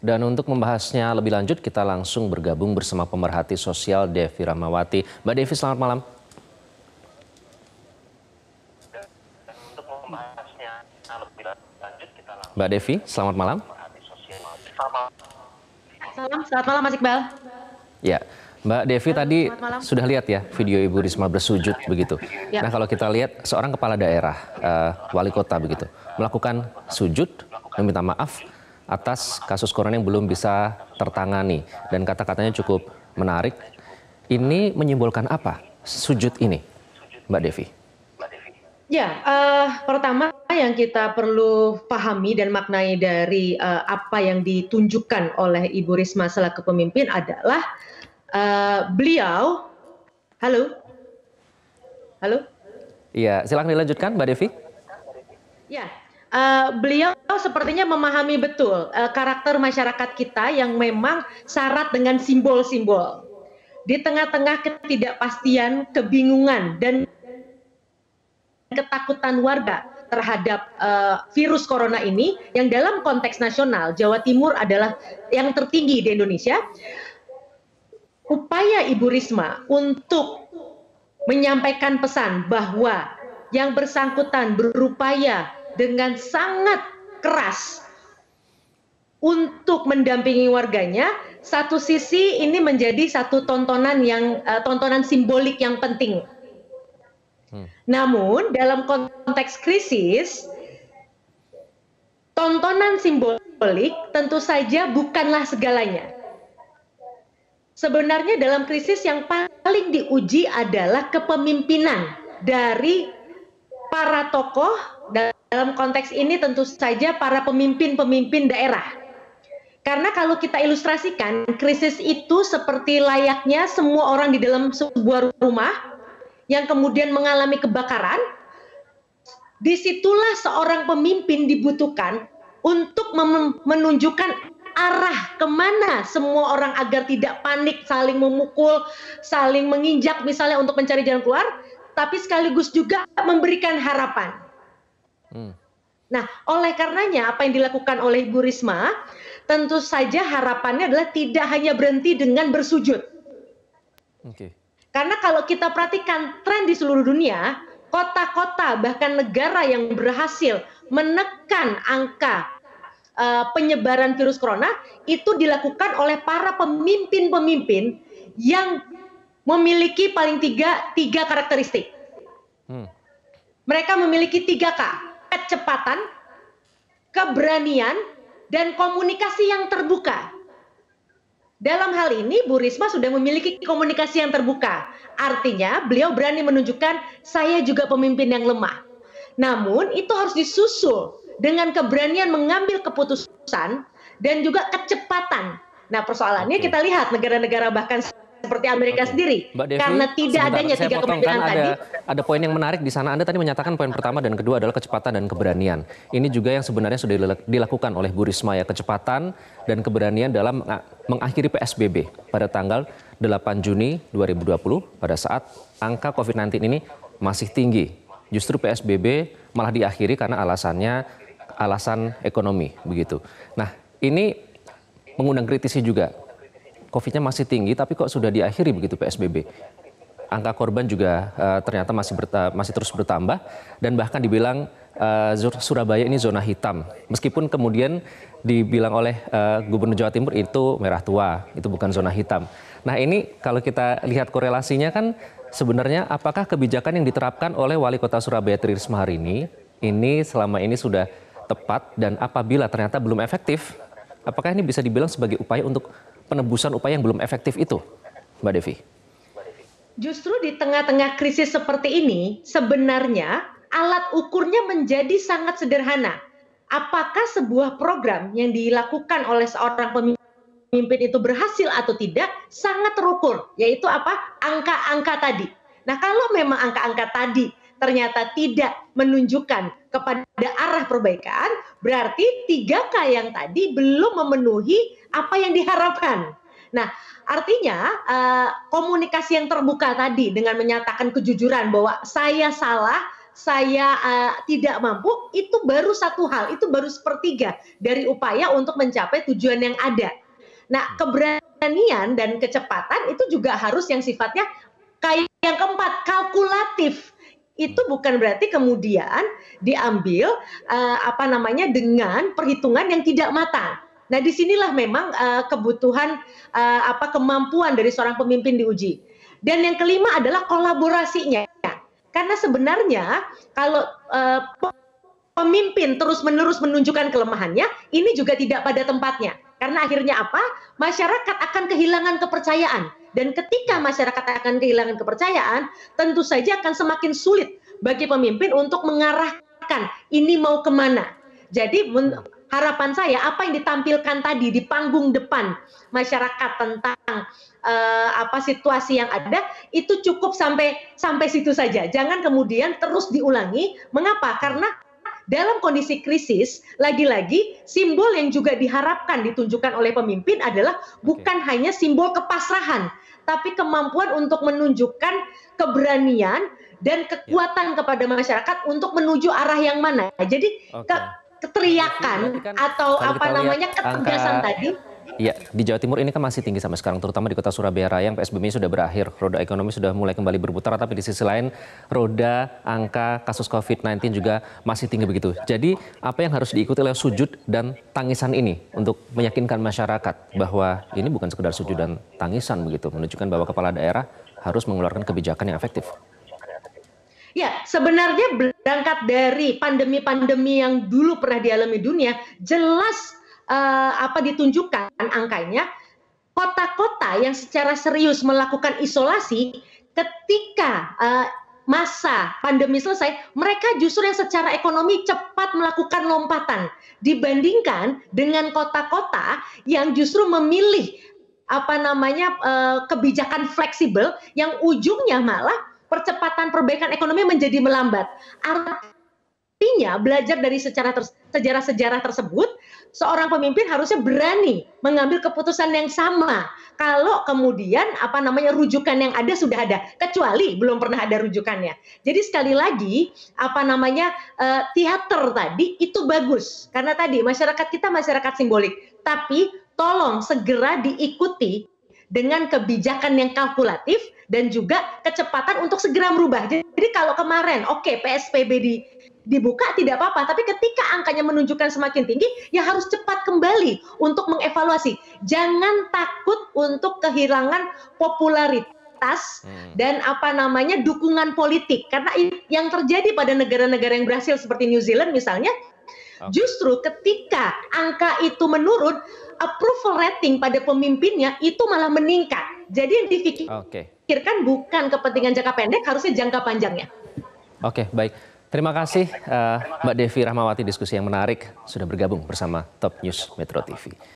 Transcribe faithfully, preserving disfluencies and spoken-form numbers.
Dan untuk membahasnya lebih lanjut, kita langsung bergabung bersama pemerhati sosial Devi Rahmawati. Mbak Devi, selamat malam. Mbak Devi, selamat malam. Salam, selamat malam Mas Iqbal. Ya, Mbak Devi Halo, tadi sudah lihat ya video Ibu Risma bersujud begitu. Ya. Nah kalau kita lihat seorang kepala daerah, uh, wali kota begitu, melakukan sujud, meminta maaf atas kasus corona yang belum bisa tertangani. Dan kata-katanya cukup menarik. Ini menyimbolkan apa sujud ini, Mbak Devi? Ya, uh, pertama yang kita perlu pahami dan maknai dari uh, apa yang ditunjukkan oleh Ibu Risma selaku pemimpin adalah uh, beliau, halo, halo. Iya, silakan dilanjutkan, Mbak Devi. Ya, uh, beliau sepertinya memahami betul uh, karakter masyarakat kita yang memang syarat dengan simbol-simbol. Di tengah-tengah ketidakpastian, kebingungan, dan ketakutan warga terhadap uh, virus corona ini, yang dalam konteks nasional Jawa Timur adalah yang tertinggi di Indonesia, upaya Ibu Risma untuk menyampaikan pesan bahwa yang bersangkutan berupaya dengan sangat keras untuk mendampingi warganya, satu sisi ini menjadi satu tontonan yang uh, tontonan simbolik yang penting. Hmm. Namun dalam konteks krisis, tontonan simbolik tentu saja bukanlah segalanya. Sebenarnya dalam krisis yang paling diuji adalah kepemimpinan dari para tokoh, dalam konteks ini tentu saja para pemimpin-pemimpin daerah. Karena kalau kita ilustrasikan, krisis itu seperti layaknya semua orang di dalam sebuah rumah yang kemudian mengalami kebakaran. Disitulah seorang pemimpin dibutuhkan untuk menunjukkan arah kemana semua orang agar tidak panik, saling memukul, saling menginjak misalnya untuk mencari jalan keluar, tapi sekaligus juga memberikan harapan. Hmm. Nah, oleh karenanya apa yang dilakukan oleh Ibu Risma, tentu saja harapannya adalah tidak hanya berhenti dengan bersujud. Okay. Karena kalau kita perhatikan tren di seluruh dunia, kota-kota bahkan negara yang berhasil menekan angka uh, penyebaran virus corona itu dilakukan oleh para pemimpin-pemimpin yang memiliki paling tiga, tiga karakteristik. Hmm. Mereka memiliki tiga K, kecepatan, keberanian, dan komunikasi yang terbuka. Dalam hal ini, Bu Risma sudah memiliki komunikasi yang terbuka. Artinya, beliau berani menunjukkan saya juga pemimpin yang lemah. Namun, itu harus disusul dengan keberanian mengambil keputusan dan juga kecepatan. Nah, persoalannya okay. kita lihat negara-negara bahkan seperti Amerika okay. sendiri, Mbak Devi, karena tidak sebentar, adanya tiga kepemimpinan kan tadi. Ada, ada poin yang menarik di sana. Anda tadi menyatakan poin pertama dan kedua adalah kecepatan dan keberanian. Ini juga yang sebenarnya sudah dilakukan oleh Bu Risma ya, kecepatan dan keberanian dalam mengakhiri P S B B pada tanggal delapan Juni dua ribu dua puluh pada saat angka COVID sembilan belas ini masih tinggi. Justru P S B B malah diakhiri karena alasannya alasan ekonomi begitu. Nah, ini mengundang kritisi juga. COVID-nya masih tinggi, tapi kok sudah diakhiri begitu P S B B. Angka korban juga uh, ternyata masih berta masih terus bertambah dan bahkan dibilang uh, Surabaya ini zona hitam. Meskipun kemudian dibilang oleh uh, Gubernur Jawa Timur itu merah tua, itu bukan zona hitam. Nah ini kalau kita lihat korelasinya kan sebenarnya apakah kebijakan yang diterapkan oleh Wali Kota Surabaya Tri Risma hari ini, ini selama ini sudah tepat dan apabila ternyata belum efektif, apakah ini bisa dibilang sebagai upaya untuk penebusan upaya yang belum efektif itu, Mbak Devi? Justru di tengah-tengah krisis seperti ini, sebenarnya alat ukurnya menjadi sangat sederhana. Apakah sebuah program yang dilakukan oleh seorang pemimpin itu berhasil atau tidak, sangat terukur, yaitu apa? Angka-angka tadi. Nah, kalau memang angka-angka tadi ternyata tidak menunjukkan kepada arah perbaikan, berarti tiga K yang tadi belum memenuhi apa yang diharapkan. Nah, artinya uh, komunikasi yang terbuka tadi dengan menyatakan kejujuran bahwa saya salah, saya uh, tidak mampu, itu baru satu hal, itu baru sepertiga dari upaya untuk mencapai tujuan yang ada. Nah, keberanian dan kecepatan itu juga harus yang sifatnya kayak yang keempat, kalkulatif. Itu bukan berarti kemudian diambil uh, apa namanya dengan perhitungan yang tidak matang. Nah, disinilah memang uh, kebutuhan uh, apa kemampuan dari seorang pemimpin diuji. Dan yang kelima adalah kolaborasinya. Karena sebenarnya kalau uh, pemimpin terus-menerus menunjukkan kelemahannya, ini juga tidak pada tempatnya. Karena akhirnya apa? Masyarakat akan kehilangan kepercayaan. Dan ketika masyarakat akan kehilangan kepercayaan, tentu saja akan semakin sulit bagi pemimpin untuk mengarahkan ini mau kemana. Jadi harapan saya apa yang ditampilkan tadi di panggung depan masyarakat tentang uh, apa situasi yang ada itu cukup sampai sampai situ saja. Jangan kemudian terus diulangi. Mengapa? Karena dalam kondisi krisis, lagi-lagi simbol yang juga diharapkan ditunjukkan oleh pemimpin adalah bukan okay. hanya simbol kepasrahan, tapi kemampuan untuk menunjukkan keberanian dan kekuatan yeah. kepada masyarakat untuk menuju arah yang mana. Jadi okay. ke keteriakan kan, atau apa namanya ketegasan angka, tadi. Ya, di Jawa Timur ini kan masih tinggi sampai sekarang, terutama di kota Surabaya Raya yang P S B B-nya sudah berakhir, roda ekonomi sudah mulai kembali berputar, tapi di sisi lain roda angka kasus covid sembilan belas juga masih tinggi begitu. Jadi apa yang harus diikuti oleh sujud dan tangisan ini untuk meyakinkan masyarakat bahwa ini bukan sekedar sujud dan tangisan begitu, menunjukkan bahwa kepala daerah harus mengeluarkan kebijakan yang efektif. Ya, sebenarnya berangkat dari pandemi-pandemi yang dulu pernah dialami dunia, jelas uh, apa ditunjukkan angkanya, kota-kota yang secara serius melakukan isolasi ketika uh, masa pandemi selesai, mereka justru yang secara ekonomi cepat melakukan lompatan dibandingkan dengan kota-kota yang justru memilih apa namanya uh, kebijakan fleksibel yang ujungnya malah percepatan perbaikan ekonomi menjadi melambat. Artinya belajar dari sejarah-sejarah tersebut, seorang pemimpin harusnya berani mengambil keputusan yang sama. Kalau kemudian apa namanya rujukan yang ada sudah ada, kecuali belum pernah ada rujukannya. Jadi sekali lagi apa namanya uh, teater tadi itu bagus karena tadi masyarakat kita masyarakat simbolik, tapi tolong segera diikuti dengan kebijakan yang kalkulatif dan juga kecepatan untuk segera merubah. Jadi kalau kemarin oke okay, P S B B di, dibuka tidak apa-apa, tapi ketika angkanya menunjukkan semakin tinggi, ya harus cepat kembali untuk mengevaluasi. Jangan takut untuk kehilangan popularitas hmm. dan apa namanya dukungan politik. Karena yang terjadi pada negara-negara yang berhasil seperti New Zealand misalnya, okay. justru ketika angka itu menurun, approval rating pada pemimpinnya itu malah meningkat. Jadi yang dipikirkan okay. bukan kepentingan jangka pendek, harusnya jangka panjangnya. Oke, okay, baik. Terima kasih uh, Mbak Devi Rahmawati, diskusi yang menarik sudah bergabung bersama Top News Metro T V.